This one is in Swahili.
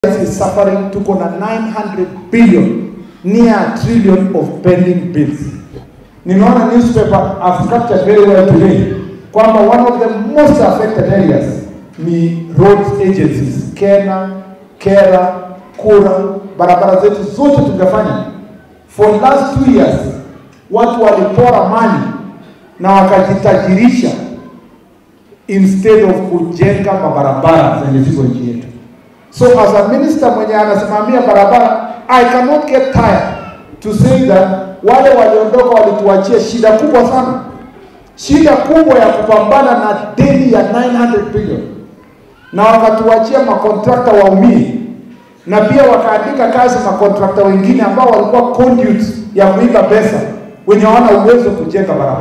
is suffering tuko na 900 billion, near a trillion of pending bills. Ninaona newspaper have captured very well today kwamba one of the most affected areas ni roads agencies, Kera, Kura, barabara zetu zote tungefanya. For last 2 years, watu walipora mali na wakajitajirisha instead of kujenga mabarabara zenye ziko nchi yetu. So as a minister mwenye anasimamia barabara, I cannot get tired to say that wale waliondoka walituachia shida kubwa sana. Shida kubwa ya kupambana na deni ya 900 billion. Na wakatuachia makontrakta waumie. Na pia wakaandika kazi makontrakta wengine ambao walikuwa conduits ya kuiba pesa wenye hawana uwezo kujenga barabara.